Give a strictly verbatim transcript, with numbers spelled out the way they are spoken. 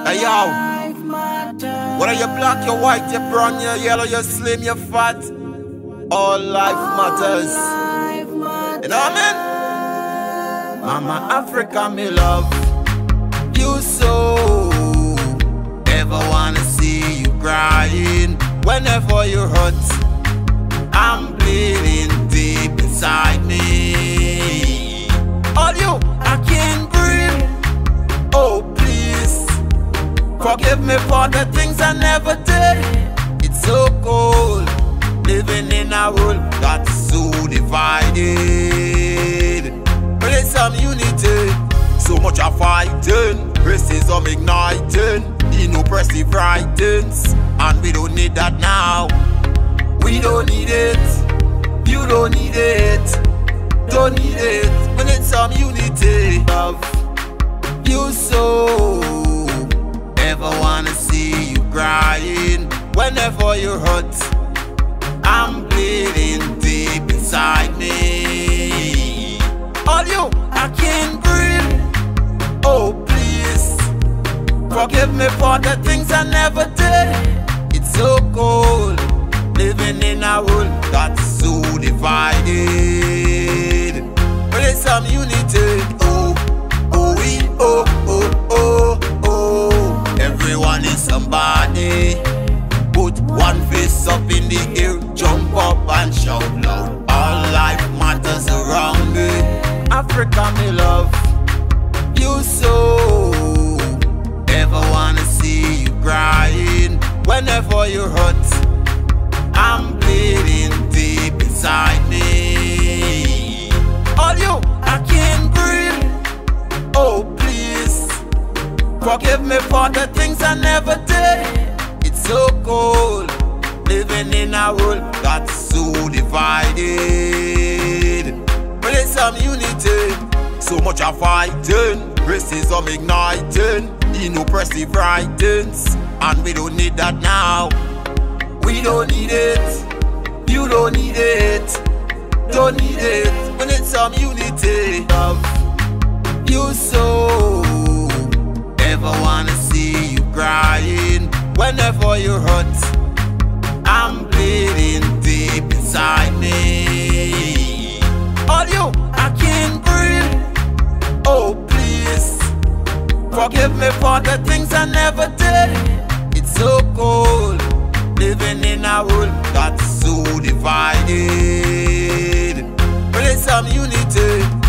Hey yo, whether you black, you white, you brown, you yellow, you slim, you fat, all life matters. You know what I mean? Mama Africa, me love you so. Ever wanna see you crying whenever you're hurt? I'm bleeding deep inside me. All you, I can't breathe. Oh please, forgive me for the things I never did. It's so cold, living in a world that's so divided. But there's some unity, so much of fighting, racism igniting, inoppressive writings, and we don't need that now. We don't need it, you don't need it, don't need it. We need some unity. Love you so. Ever wanna see you crying whenever you're hurt? I'm bleeding deep inside me. All you, I can't breathe. Oh please, forgive me for the things I never did. It's so cold, living in a world that's so divided. But there's some unity. Oh, oh, we, oh, oh, oh, oh. Everyone is somebody. Put one fist up in the air, jump up and shout loud. All life matters around me. Africa, me love you so. Ever wanna see you crying whenever you're hurt? I'm bleeding deep inside me. All you, I can't breathe. Oh please, forgive me for the things I never did. It's so cold, living in a world that's so divided. But there's some unity, so much of fighting, racism igniting, inoppressive writings, and we don't need that now. We don't need it, you don't need it, don't need it. We need some unity. Love you so. Ever wanna see you crying whenever you're hurt? I'm bleeding deep inside me. All you, I can't breathe. Oh please, forgive me for the things I never did. It's so cold, living in a world that's so divided. But there's some unity.